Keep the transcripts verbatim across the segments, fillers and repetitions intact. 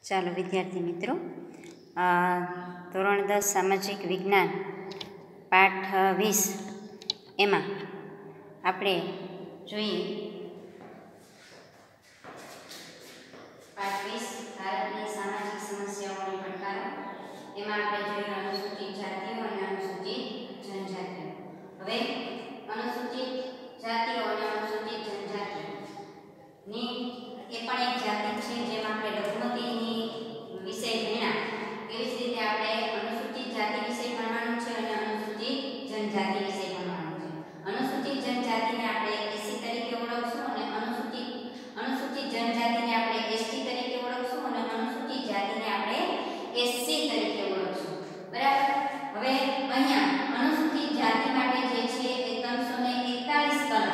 ચાલો વિદ્યાર્થી મિત્રો, ધોરણ દસ સામાજિક વિજ્ઞાન પાઠ વીસ એમાં આપણે જોઈએ પાઠ વીસ ભારતની સામાજિક સમસ્યાઓની પડકારો. એમાં આપણે જોઈએ અનુસૂચિત જાતિઓ અને અનુસૂચિત જનજાતિઓ. હવે અનુસૂચિત જાતિઓ અને અનુસૂચિત જનજાતિઓની એ પણ એક જાતિ છે જેમાં આપણે લઘુમતીની વિષય ભણ્યા એવી જ રીતે આપણે અનુસૂચિત જાતિ વિશે ભણવાનું છે અને અનુસૂચિત જનજાતિ વિશે ભણવાનું છે. અનુસૂચિત જનજાતિને આપણે એસસી તરીકે ઓળખશું અને અનુસૂચિત અનુસૂચિત જનજાતિને આપણે એસટી તરીકે ઓળખશું અને અનુસૂચિત જાતિને આપણે એસસી તરીકે ઓળખશું. બરાબર. હવે અહીંયા અનુસૂચિત જાતિ માટે જે છે એ ત્રણસો એકતાલીસ કલમ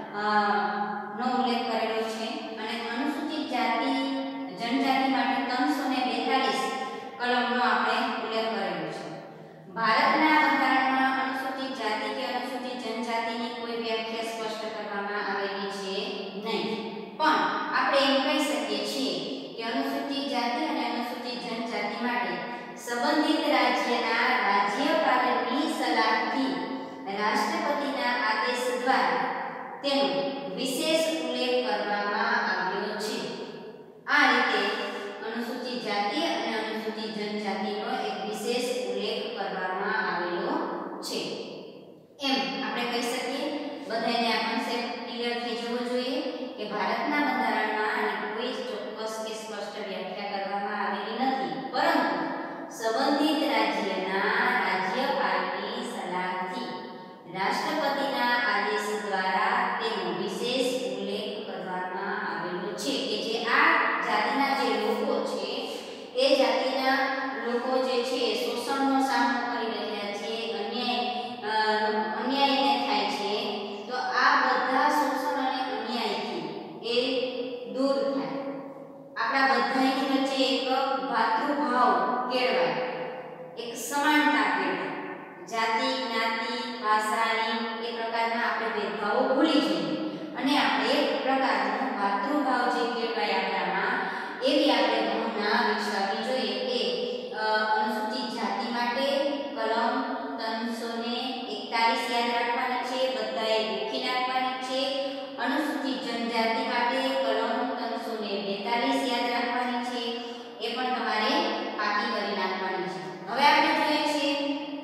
નો ઉલ્લેખ કરેલો છે અને અનુસૂચિત જાતિ જનજાતિ માટે ત્રણસો બેતાલીસ કલમનો આપણે ઉલ્લેખ કરેલો છે. ભારતના બંધારણમાં અનુસૂચિત જાતિ કે અનુસૂચિત જનજાતિની કોઈ વ્યાખ્યા સ્પષ્ટ કરવામાં આવેલી છે નહીં, પણ આપણે એમ કહી શકીએ છીએ કે અનુસૂચિત જાતિ અને અનુસૂચિત જનજાતિ માટે સંબંધિત રાજ્યના રાજ્યપાલની સલાહથી રાષ્ટ્રપતિના આદેશ દ્વારા તેનો વિશેષ ઉલ્લેખ કરવામાં આવ્યો છે. આ રીતે અનુસૂચિત જાતિ અને અનુસૂચિત જનજાતિનો એક વિશેષ ઉલ્લેખ કરવામાં આવેલો છે. એમ આપણે કહી શકીએ. બધાને આ કોન્સેપ્ટ ક્લિયર થઈ જવો જોઈએ કે ભારતના બંધારણમાં કોઈ ચોક્કસ કે સ્પષ્ટ વ્યાખ્યા કરવામાં આવેલી નથી, પરંતુ સંબંધિત રાજ્યના રાજ્યપાલની સલાહથી રાષ્ટ્રપતિના આદેશ દ્વારા તેનો વિશેષ ઉલ્લેખ કરવામાં આવેલો છે કે જે આ જાતિના જે લોકો છે એ જાતિના લોકો જે છે શોષણનો સામનો કરી રહ્યા છે, અન્યાય અન્યાયને થાય છે, તો આ બધા શોષણ અને અન્યાયથી એ દૂર થાય, આપણા બધાની વચ્ચે એક ભાતૃભાવ કેળવાય, એક સમાનતા કેળવાય, જાતિ જ્ઞાતિ ભાષાની એ પ્રકારના આપણે ભેદભાવો ભૂલી જઈએ અને આપણે એક પ્રકારનો ભાતૃભાવ જે કેળવાય આપણામાં એવી આપણે ભાવના વિકસાવવી જોઈએ. એ અનુસૂચિત જાતિ માટે કલમ ત્રણસો એકતાલીસ યાદ રાખવાની છે, બધાએ લખી નાખવાની છે. અનુસૂચિત જનજાતિ માટે કલમ ત્રણસો બેતાલીસ યાદ રાખવાની છે, એ પણ તમારે પાકી કરી નાખવાની છે. હવે આપણે જોઈએ છીએ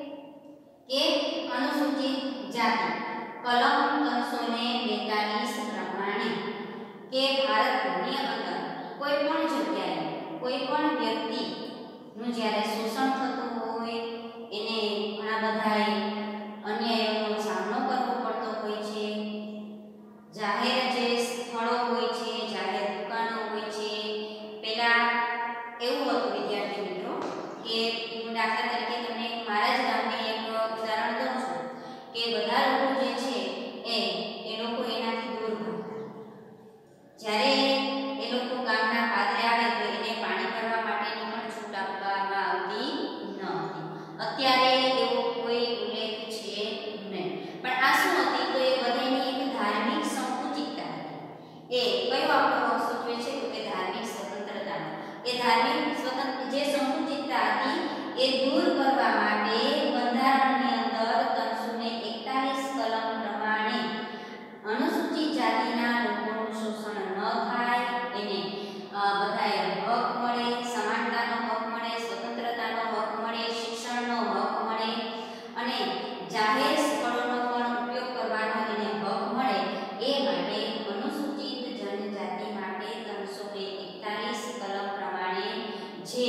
કે અનુસૂચિત જાતિ કલમ ત્રણસો બેતાલીસ પ્રમાણે કે ભારતની અંદર કોઈ પણ જગ્યાએ કોઈ પણ વ્યક્તિનું જ્યારે શોષણ થતું હોય, એને ઘણા બધા અન્યાયોનો સામનો કરવો પડતો હોય છે, જાહેર જે સ્થળો હોય છે, જાહેર દુકાનો હોય છે. પહેલા એવું હતું વિદ્યાર્થી મિત્રો કે હું દાખલા તરીકે તમને મારા જ ગામની એક ઉદાહરણ દઉં છું કે બધા લોકો જે છે એ એ લોકો એનાથી દૂર ભાગતા. જ્યારે એ લોકો ગામના પાદરે આવે તો એને પાણી ભરવા માટેની પણ છૂટ આપવામાં આવતી ન હતી. અત્યારે એવો કોઈ ઉલ્લેખ છે નહીં, પણ આ શું હતી તો એ બધાની એક ધાર્મિક સંકુચિતતા હતી. એ કયો આપણો હક સૂચવે છે તો કે ધાર્મિક સ્વતંત્રતા. એ ધાર્મિક સ્વતંત્ર જે સંકુચિતતા હતી એ દૂર કરવા માટે બંધારણની અંદર ત્રણસો એકતાલીસ કલમ પ્રમાણે અનુસૂચિત જાતિના લોકોનું શોષણ ન થાય, એને બધાએ હક મળે, સમાનતાનો હક મળે, સ્વતંત્રતાનો હક મળે, શિક્ષણનો હક મળે અને જાહેર સ્થળોનો પણ ઉપયોગ કરવાનો એને હક મળે, એ માટે અનુસૂચિત જનજાતિ માટે ત્રણસો એકતાલીસ કલમ પ્રમાણે જે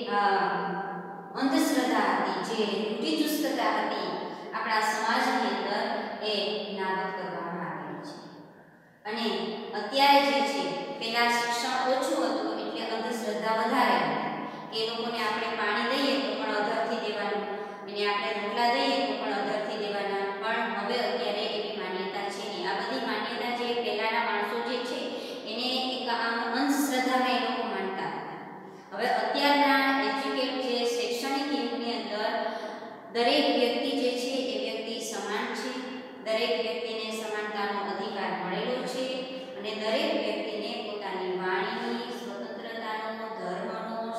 અંધશ્રદ્ધા હતી, જે રૂઢિચુસ્તતા હતી આપણા સમાજની અંદર, એ નાબૂદ કરવામાં આવેલી છે. અને અત્યારે જે છે પેલા શિક્ષણ ઓછું હતું એટલે અંધશ્રદ્ધા વધારે હતી કે એ લોકોને આપણે પાણી દઈએ તો પણ અધરથી દેવાનું, એને આપણે રોટલા દઈએ તો પણ અધરથી દેવાના, પણ હવે અત્યારે એવી માન્યતા છે નહીં. આ બધી માન્યતા જે પહેલાના માણસો જે છે એને એક આમ અંધશ્રદ્ધામાં એ લોકો માનતા હતા. હવે અત્યારના એજ્યુકેટ જે શૈક્ષણિક યુગની અંદર દરેક વ્યક્તિ જે છે એ વ્યક્તિ સમાન છે, દરેક વ્યક્તિને સમાનતાનો અધિકાર મળેલો છે અને દરેક વ્યક્તિને પોતાની વાણીની સ્વતંત્રતાનો, ધર્મનો,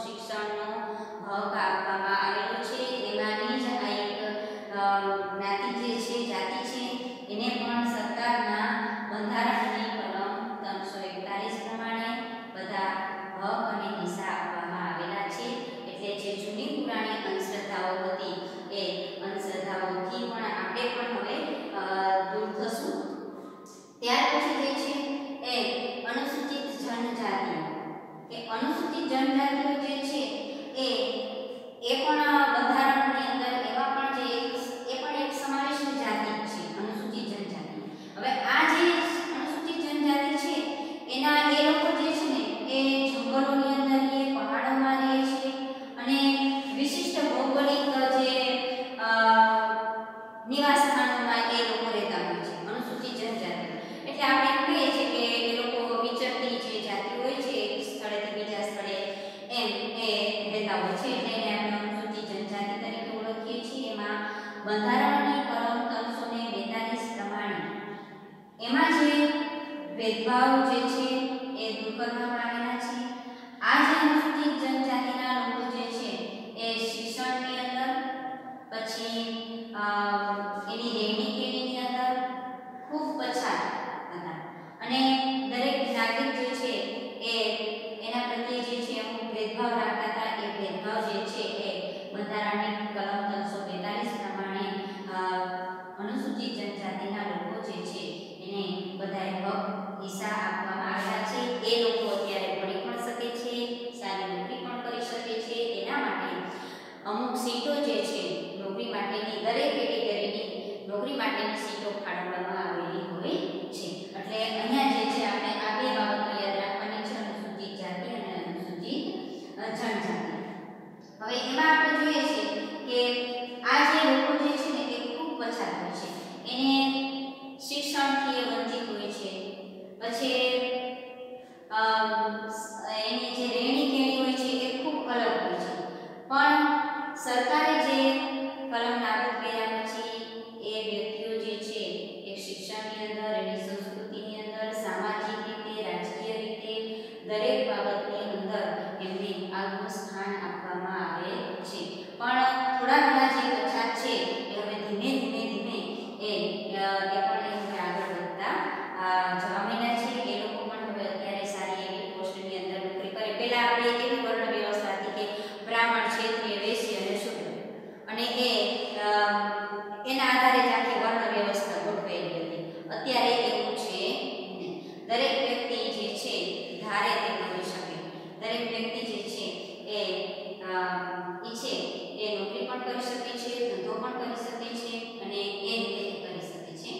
બંધારણની કલમ ત્રણસો બેતાલીસ પ્રમાણે એમાં જે ભેદભાવ જે છે એ દૂર કરવામાં આવેલા છે. આ જે અનુસૂચિત જનજાતિના લોકો જે છે એ શિક્ષણની અંદર, પછી એની રહેણી કહેણીની અંદર ખૂબ પછાત હતા અને દરેક નાગરિક જે છે એ એના પ્રત્યે જે છે અમુક ભેદભાવ રાખતા હતા. એ ભેદભાવ જે છે એ બંધારણની કલમ ત્રણસો બેતાલીસ પ્રમાણે અનુસૂચિત જનજાતિના લોકો જે છે એને બધાએ હક હિસ્સા આપવામાં આવ્યા છે. એ લોકો અત્યારે ભણી પણ શકે છે, સારી નોકરી પણ કરી શકે છે. એના માટે અમુક સીટો જે છે નોકરી માટેની, દરેક કેટેગરીની નોકરી માટેની સીટો ફાળવવામાં આવેલી હોય છે. એટલે અહીંયા જે છે આપણે આ બે બાબતો યાદ રાખવાની છે, અનુસૂચિત જાતિ અને અનુસૂચિત જનજાતિ. હવે એમાં આપણે જોઈએ છે કે આ જે લોકો જે છે ને એ ખૂબ પછાત હોય છે. એને શિક્ષણથી વંચિત હોય છે, પછી એની જે રહેણી કહેણી હોય છે એ ખૂબ અલગ હોય છે. પણ સરકારે જે કલમ નાબૂદ કર્યા પછી એ વ્યક્તિઓ જે છે એ શિક્ષણની અંદર, એની સંસ્કૃતિની અંદર, સામાજિક રીતે, રાજકીય રીતે દરેક બાબતની અંદર એમને આગવું સ્થાન આપવામાં આવે છે. પણ થોડા ઘણા જે પછાત છે એ હવે ધીમે ધીમે ધીમે એ એ પણ હવે આગળ વધતા જવા માંડ્યા છે. એ લોકો પણ હવે અત્યારે સારી એવી પોસ્ટની અંદર નોકરી કરે. પહેલા આપણે એવી વર્ણ વ્યવસ્થા હતી કે બ્રાહ્મણ, ક્ષત્રિય, વૈશ્ય અને શૂદ્ર, અને એ એના આધારે જ આખી વર્ણ વ્યવસ્થા ગોઠવાયેલી હતી. અત્યારે એવું છે નહીં. દરેક વ્યક્તિ જે છે ધારે તે કરી શકે. દરેક વ્યક્તિ જે છે એ ઈચ્છે એ નોકરી પણ કરી શકે છે, ધંધો પણ કરી શકે છે અને એ રીતે કરી શકે છે.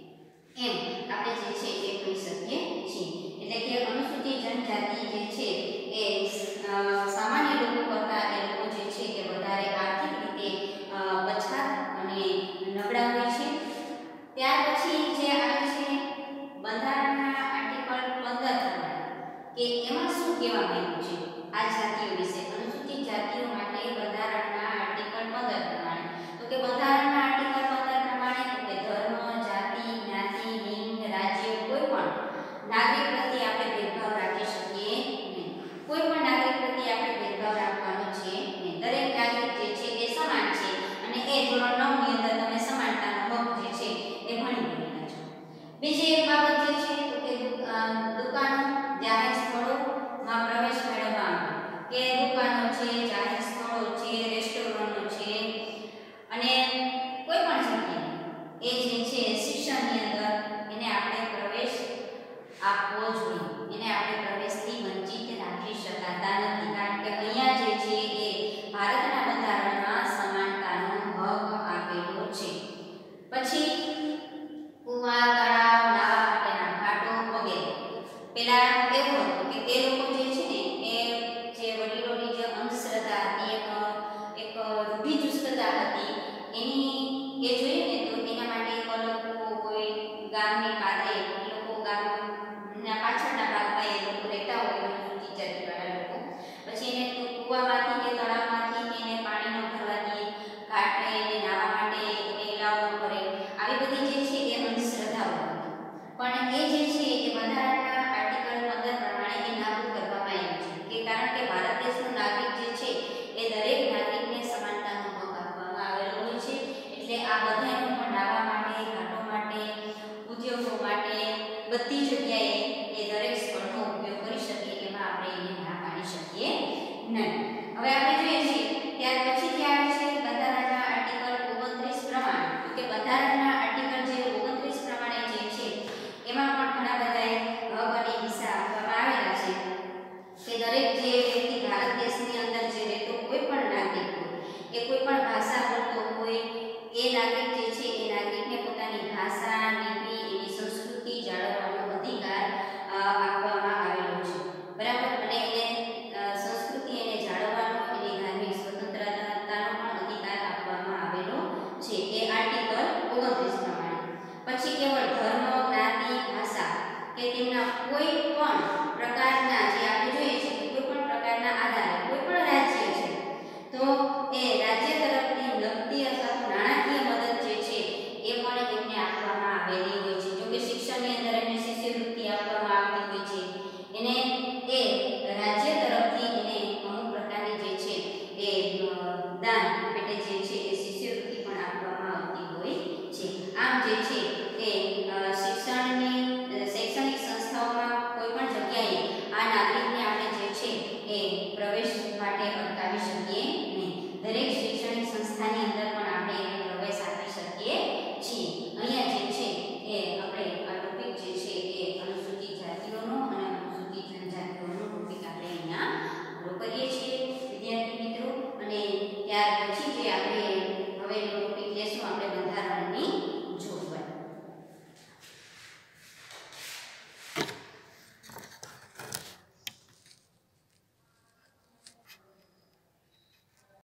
એમ આપણે જે છે એ કહી શકીએ છીએ. એટલે કે અનુસૂચિત જનજાતિ જે છે એ સામાન્ય લોકો કરતાં એ લોકો જે છે એ વધારે આર્થિક રીતે પછાત અને નબળા હોય છે. ત્યાર પછી જે આવે છે બંધારણના આર્ટિકલ પંદર પ્રમાણે કે એમાં શું કહેવા માંગ્યું છે આ જાતિઓ વિશે, અનુસૂચિત જાતિઓ માટે બંધારણના આર્ટિકલ પંદર પ્રમાણે. તો કે બંધારણના આર્ટિકલ પંદર પ્રમાણે તો કે ધર્મ, જાતિ, જ્ઞાતિ, લિંગ, રાજ્ય કોઈ પણ નાગરિક પ્રત્યે આપણે ભેદભાવ રાખી શકીએ નહીં. કોઈ પણ નાગરિક પ્રત્યે આપણે ભેદભાવ રાખવાનો છે નહીં. દરેક નાગરિક જે છે એ સમાન છે અને એ ધોરણ નવ ની અંદર તમે સમાનતાનો હક જે છે એ ભણી ગયેલા છો. બીજી એક બાબત જે છે તો કે દુકાનો, જાહેર સ્થળોમાં પ્રવેશ મેળવવા, કે દુકાનો છે, જાહેર સ્થળો છે, રેસ્ટોરન્ટો છે અને કોઈ પણ જગ્યાએ એ જે છે શિક્ષણની અંદર એને આપણે પ્રવેશ આપવો જોઈએ. એને આપણે પ્રવેશથી વંચિત રાખી શકાતા નથી. કારણ કે અહીંયા જે છે એ ભારતના બંધારણમાં સમાનતાનો હક આપેલો છે. પછી કુવા, તળાવ, નાવા માટેના ઘાટો વગેરે. પેલા એવું હતું કે એ લોકો જે છે ને એ જે વડીલોની જે અંધશ્રદ્ધા હતી, એક એક રૂઢિચુસ્તતા હતી, એની એ જોઈએ ને તો એના માટે એક લોકો કોઈ ગામની પાસે એ લોકો ગામના પાછળના ભાગમાં એ લોકો રહેતા હોય, અનુસૂચિત જાતિવાળા લોકો. પછી એને કુવામાંથી કે તળાવમાંથી કે એને પાણી ન ભરવા દે, ઘાટ એને નાવા માટે એને એલાવ ન કરે. આવી બધી જે છે એ અંધશ્રદ્ધાઓ હતી. પણ એ જે છે એ બંધારણના આર્ટિકલ પંદર પ્રમાણે એ નાબૂદ કરવામાં આવ્યું છે. કે કારણ કે ભારત દેશનો નાગરિક જે છે એ દરેક નાગરિકને સમાનતાનો હક આપવામાં આવેલો હોય છે. એટલે આ બધાનો પણ નાવા માટે, ઘાટો માટે, ઉદ્યોગો માટે બધી જગ્યાએ એ દરેક સ્થળનો ઉપયોગ કરી શકે એમાં આપણે એને ના પાડી શકીએ નહીં. હવે આપણે જોઈએ છીએ ત્યાર પછી જે આવે છે બંધારણના આર્ટિકલ ઓગણત્રીસ પ્રમાણે. તો કે બંધારણના આર્ટિકલ જે ઓગણત્રીસ પ્રમાણે જે છે એમાં પણ ઘણા બધા હક અને હિસ્સા આપવામાં આવેલા છે કે દરેક જે